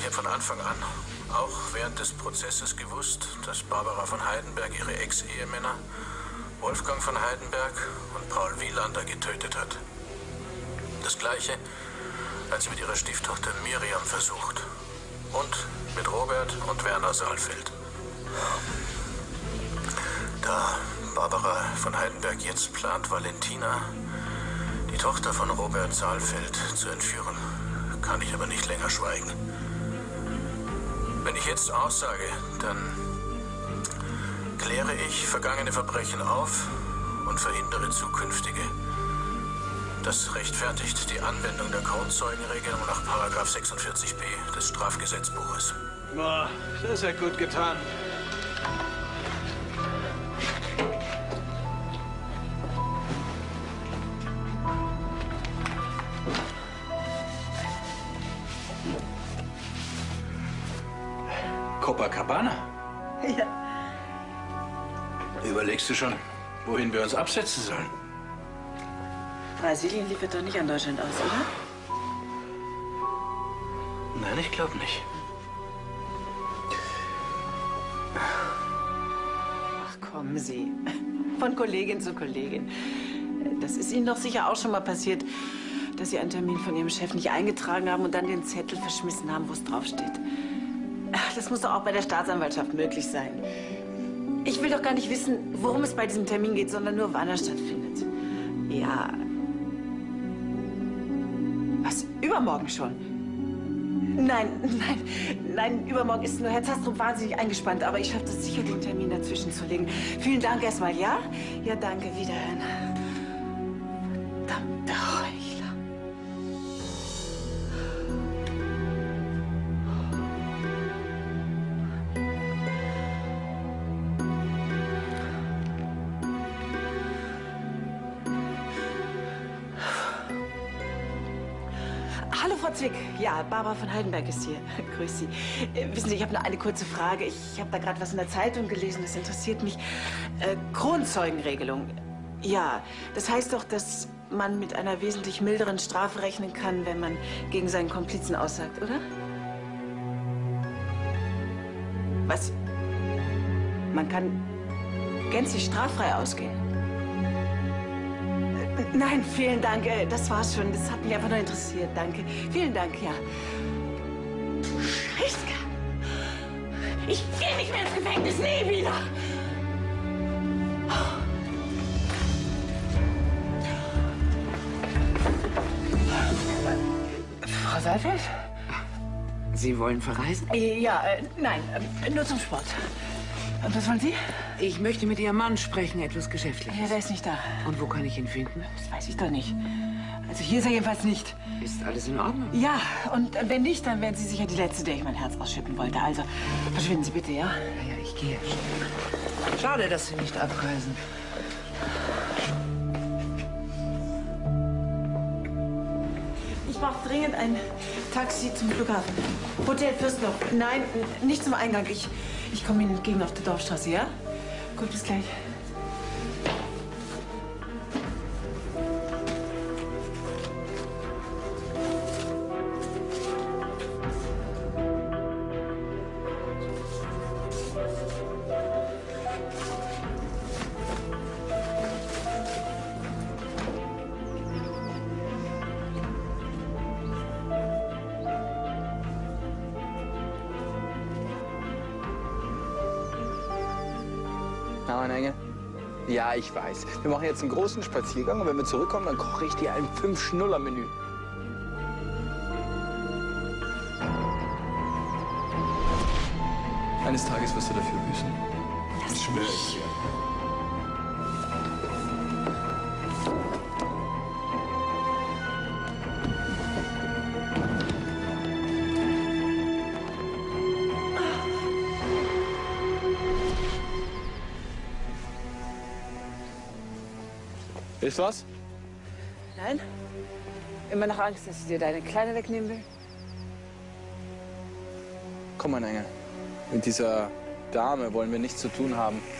habe von Anfang an, auch während des Prozesses, gewusst, dass Barbara von Heidenberg ihre Ex-Ehemänner Wolfgang von Heidenberg und Paul Wielander getötet hat. Das Gleiche hat sie mit ihrer Stieftochter Miriam versucht. Und mit Robert und Werner Saalfeld. Da Barbara von Heidenberg jetzt plant, Valentina, die Tochter von Robert Saalfeld, zu entführen, kann ich aber nicht länger schweigen. Wenn ich jetzt aussage, dann kläre ich vergangene Verbrechen auf und verhindere zukünftige. Das rechtfertigt die Anwendung der Kronzeugenregelung nach § 46b des Strafgesetzbuches. Boah, das hat gut getan. Copacabana? Ja. Überlegst du schon, wohin wir uns absetzen sollen? Brasilien liefert doch nicht an Deutschland aus, oder? Nein, ich glaube nicht. Ach, kommen Sie. Von Kollegin zu Kollegin. Das ist Ihnen doch sicher auch schon mal passiert, dass Sie einen Termin von Ihrem Chef nicht eingetragen haben und dann den Zettel verschmissen haben, wo es draufsteht. Das muss doch auch bei der Staatsanwaltschaft möglich sein. Ich will doch gar nicht wissen, worum es bei diesem Termin geht, sondern nur, wann er stattfindet. Ja. Was? Übermorgen schon? Nein, übermorgen ist nur Herr Zastrup wahnsinnig eingespannt, aber ich schaffe es sicher, den Termin dazwischen zu legen. Vielen Dank erstmal, ja? Ja, danke, wiederhören. Verdammte Heuchler. Hallo, Frau Zwick. Ja, Barbara von Heidenberg ist hier. Grüß Sie. Wissen Sie, ich habe nur eine kurze Frage. Ich habe da gerade was in der Zeitung gelesen, das interessiert mich. Kronzeugenregelung. Ja, das heißt doch, dass man mit einer wesentlich milderen Strafe rechnen kann, wenn man gegen seinen Komplizen aussagt, oder? Was? Man kann gänzlich straffrei ausgehen? Nein, vielen Dank. Das war's schon. Das hat mich einfach nur interessiert. Danke. Vielen Dank, ja. Scheiße. Ich gehe nicht mehr ins Gefängnis. Nie wieder. Frau Saalfeld? Sie wollen verreisen? Ja, nein, nur zum Sport. Und was wollen Sie? Ich möchte mit Ihrem Mann sprechen, etwas Geschäftliches. Ja, der ist nicht da. Und wo kann ich ihn finden? Das weiß ich doch nicht. Also hier ist er jedenfalls nicht. Ist alles in Ordnung? Ja, und wenn nicht, dann wären Sie sicher die Letzte, der ich mein Herz ausschütten wollte. Also, verschwinden Sie bitte, ja? Ja, ich gehe. Schade, dass Sie nicht abreisen. Ich brauche dringend ein Taxi zum Flughafen. Hotel Fürstloch. Nein, nicht zum Eingang. Ich komme Ihnen entgegen auf der Dorfstraße, ja? Gut, bis gleich. Na, mein Engel? Ja, ich weiß. Wir machen jetzt einen großen Spaziergang und wenn wir zurückkommen, dann koche ich dir ein 5-Schnuller-Menü. Eines Tages wirst du dafür büßen. Das schwöre ich dir. Ist was? Nein? Immer noch Angst, dass ich dir deine Kleine wegnehmen will? Komm, mein Engel. Mit dieser Dame wollen wir nichts zu tun haben.